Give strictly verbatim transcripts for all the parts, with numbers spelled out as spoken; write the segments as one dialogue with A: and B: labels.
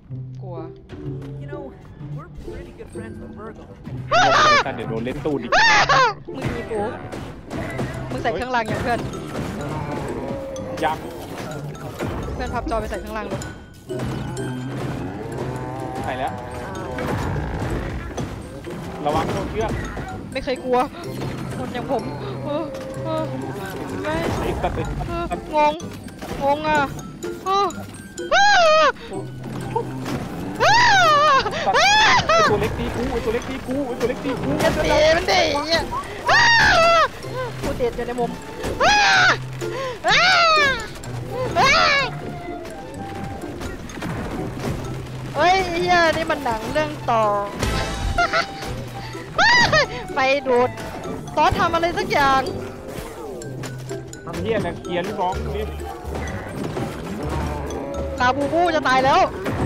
A: กลัว
B: You know, we're pretty good friends with Virgo.
C: แต่เดี๋ยวโดนเล่นตูดอีก
A: มึงมีกูมึงใส่เครื่องรางอย่างเพื่อน
C: ยัง
A: เพื่อนพับจอไปใส่เครื่องรางเลย
C: ใส่แล้วระวังโดนเชือก
A: ไม่เคยกลัวคนอย่างผมเออเออไม่
C: ไอ้ตัดเลย
A: เอองงงงอ่ะเออเออ
C: ไอ้ตัวเล็กตีกูไอ้ตัวเล็กตีกูไอ้ตัวเล็กตีกู
A: จะเตะมันดิเนี่ยกูเตะอยู่ในมุมเฮ้ยเฮียนี่มันหนังเรื่องต่อไปดูดซอสทำอะไรสักอย่าง
C: ทำเหี้ยนะเกียร์ลูกน้องนี่
A: ลาบูบูจะตายแล้ว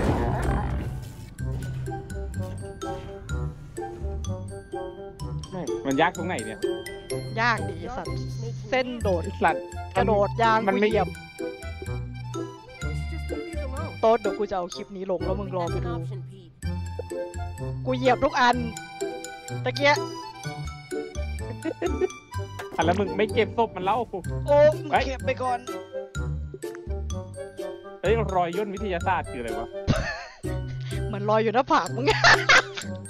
C: มันยากตรงไหนเนี่ย
A: ยากดีสัตว์เส้นโดด
C: ไอ้สัตว์
A: กระโดดยาง
C: มันไม่
A: เหยียบ
B: Let's just leave these alone.
A: โต๊ดเดี๋ยวกูจะเอาคลิปนี้ลงแล้วมึงรอ
D: That's
A: ไป
D: an
A: ดู
D: option, Pete.
A: กูเหยียบทุกอันตะเกีย
C: อ่ะแล้วมึงไม่เก็บศพมันเล่า
A: โอ้มึงเก็บไปก่อน
C: เฮ้ยรอยย่นวิทยาศาสตร์คืออะไรวะ
A: เหมือนลอยอยู่หน้าผากมึง